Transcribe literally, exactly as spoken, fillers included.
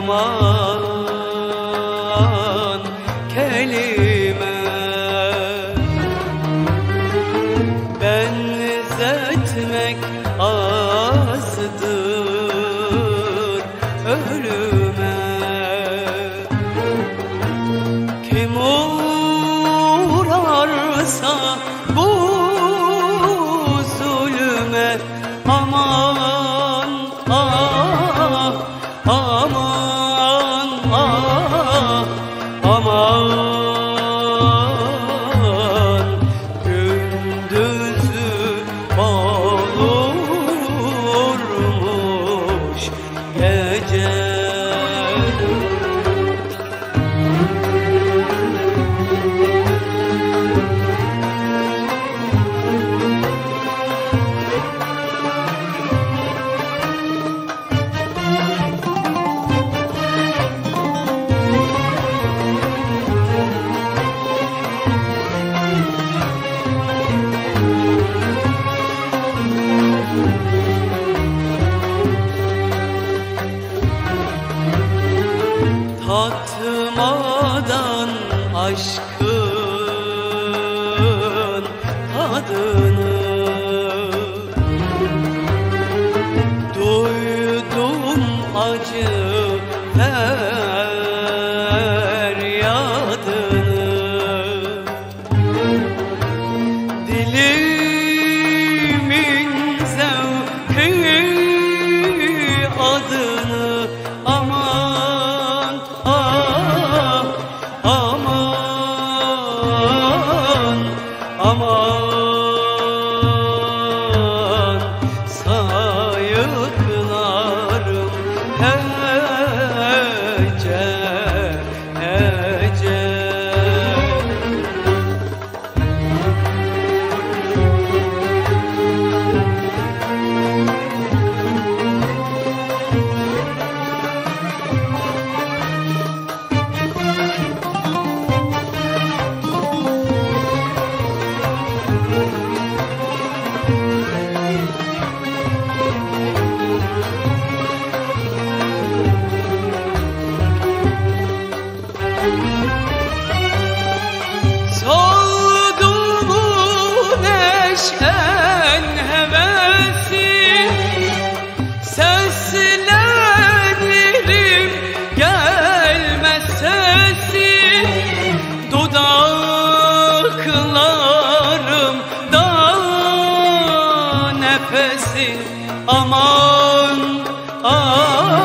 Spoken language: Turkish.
yaman kelime benzetmek azdır ölüme. Kim uğrarsa bu zulme aman ah aman ah aman gündüzü olurmuş gece. Tatmadan aşkın tadını duydum acı feryadını. Dilimin zevki adını aman ah aman aman sayıklarım hece hece. Soldu bu neşen hevesim, seslenirim gelmez sesim. Dudaklarımda nefesin aman ah